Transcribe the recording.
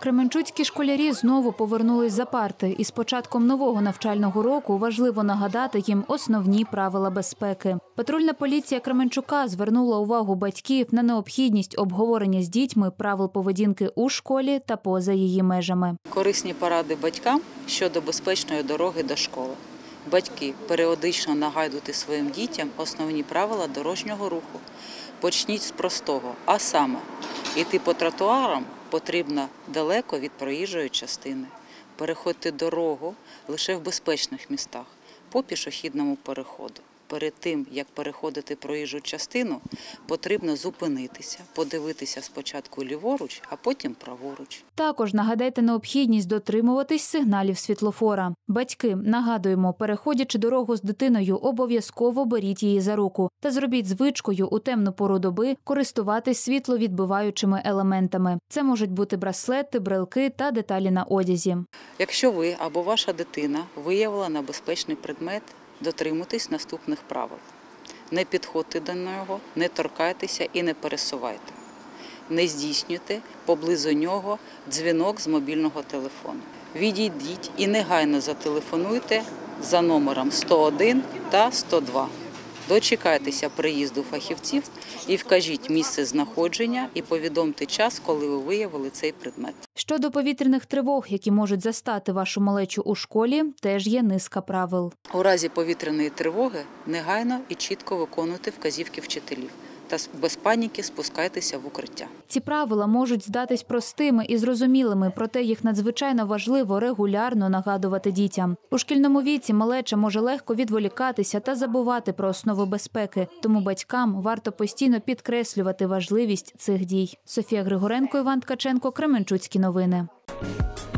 Кременчуцькі школярі знову повернулись за парти. І з початком нового навчального року важливо нагадати їм основні правила безпеки. Патрульна поліція Кременчука звернула увагу батьків на необхідність обговорення з дітьми правил поведінки у школі та поза її межами. Корисні поради батькам щодо безпечної дороги до школи. Батьки, періодично нагадуйте своїм дітям основні правила дорожнього руху. Почніть з простого, а саме, йти по тротуарам потрібно далеко від проїжджої частини. Переходьте дорогу лише в безпечних містах, по пішохідному переходу. Перед тим, як переходити проїжджу частину, потрібно зупинитися, подивитися спочатку ліворуч, а потім праворуч. Також нагадайте необхідність дотримуватись сигналів світлофора. Батьки, нагадуємо, переходячи дорогу з дитиною, обов'язково беріть її за руку та зробіть звичкою у темну пору доби користуватись світловідбиваючими елементами. Це можуть бути браслети, брелки та деталі на одязі. Якщо ви або ваша дитина виявила небезпечний предмет, дотримуйтесь наступних правил. Не підходьте до нього, не торкайтеся і не пересувайте. Не здійснюйте поблизу нього дзвінок з мобільного телефону. Відійдіть і негайно зателефонуйте за номером 101 та 102. Дочекайтеся приїзду фахівців і вкажіть місце знаходження і повідомте час, коли ви виявили цей предмет. Щодо повітряних тривог, які можуть застати вашу малечу у школі, теж є низка правил. У разі повітряної тривоги негайно і чітко виконуйте вказівки вчителів та без паніки спускайтеся в укриття. Ці правила можуть здатись простими і зрозумілими, проте їх надзвичайно важливо регулярно нагадувати дітям. У шкільному віці малеча може легко відволікатися та забувати про основи безпеки, тому батькам варто постійно підкреслювати важливість цих дій. Софія Григоренко, Іван Ткаченко, Кременчуцькі новини.